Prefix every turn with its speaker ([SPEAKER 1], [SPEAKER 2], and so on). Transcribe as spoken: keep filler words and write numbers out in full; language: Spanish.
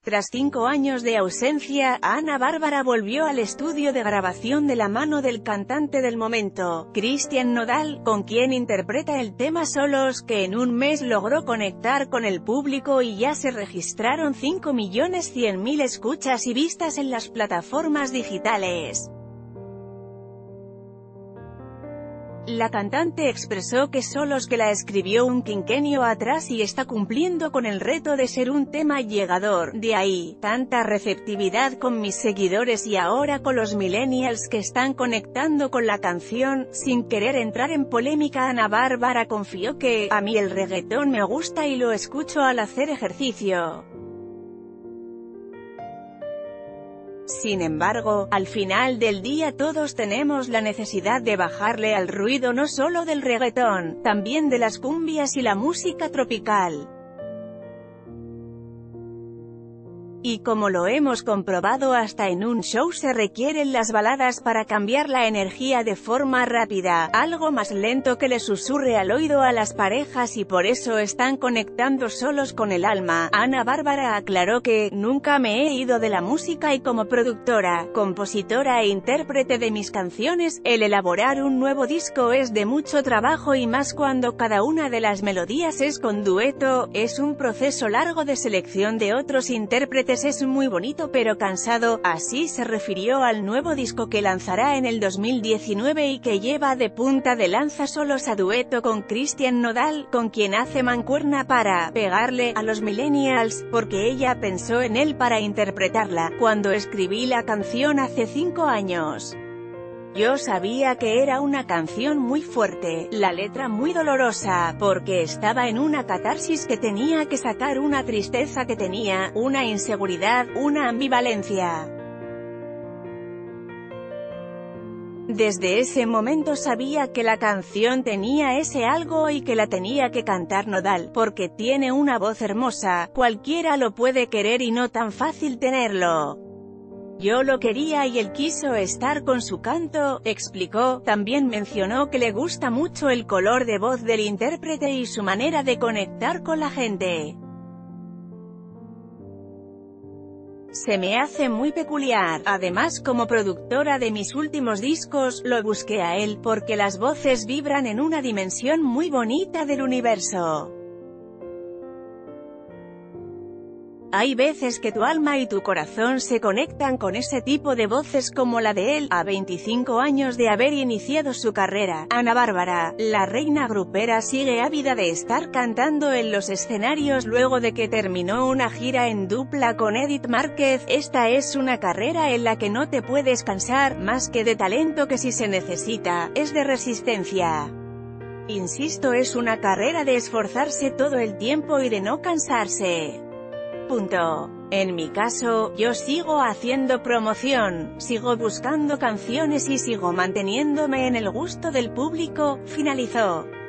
[SPEAKER 1] Tras cinco años de ausencia, Ana Bárbara volvió al estudio de grabación de la mano del cantante del momento, Cristian Nodal, con quien interpreta el tema Solos, que en un mes logró conectar con el público y ya se registraron cinco millones cien mil escuchas y vistas en las plataformas digitales. La cantante expresó que Solos que la escribió un quinquenio atrás y está cumpliendo con el reto de ser un tema llegador, de ahí, tanta receptividad con mis seguidores y ahora con los millennials que están conectando con la canción. Sin querer entrar en polémica, Ana Bárbara confió que, a mí el reggaetón me gusta y lo escucho al hacer ejercicio. Sin embargo, al final del día todos tenemos la necesidad de bajarle al ruido no solo del reggaetón, también de las cumbias y la música tropical. Y como lo hemos comprobado hasta en un show se requieren las baladas para cambiar la energía de forma rápida, algo más lento que le susurre al oído a las parejas y por eso están conectando solos con el alma. Ana Bárbara aclaró que, nunca me he ido de la música y como productora, compositora e intérprete de mis canciones, el elaborar un nuevo disco es de mucho trabajo y más cuando cada una de las melodías es con dueto, es un proceso largo de selección de otros intérpretes. Es muy bonito pero cansado, así se refirió al nuevo disco que lanzará en el dos mil diecinueve y que lleva de punta de lanza Solos a dueto con Cristian Nodal, con quien hace mancuerna para pegarle a los millennials, porque ella pensó en él para interpretarla, cuando escribí la canción hace cinco años. Yo sabía que era una canción muy fuerte, la letra muy dolorosa, porque estaba en una catarsis que tenía que sacar, una tristeza que tenía, una inseguridad, una ambivalencia. Desde ese momento sabía que la canción tenía ese algo y que la tenía que cantar Nodal, porque tiene una voz hermosa, cualquiera lo puede querer y no tan fácil tenerlo. Yo lo quería y él quiso estar con su canto, explicó. También mencionó que le gusta mucho el color de voz del intérprete y su manera de conectar con la gente. Se me hace muy peculiar. Además, como productora de mis últimos discos, lo busqué a él, porque las voces vibran en una dimensión muy bonita del universo. Hay veces que tu alma y tu corazón se conectan con ese tipo de voces como la de él. A veinticinco años de haber iniciado su carrera, Ana Bárbara, la reina grupera, sigue ávida de estar cantando en los escenarios luego de que terminó una gira en dupla con Edith Márquez. Esta es una carrera en la que no te puedes cansar, más que de talento que si se necesita, es de resistencia. Insisto, es una carrera de esforzarse todo el tiempo y de no cansarse. Punto. En mi caso, yo sigo haciendo promoción, sigo buscando canciones y sigo manteniéndome en el gusto del público, finalizó.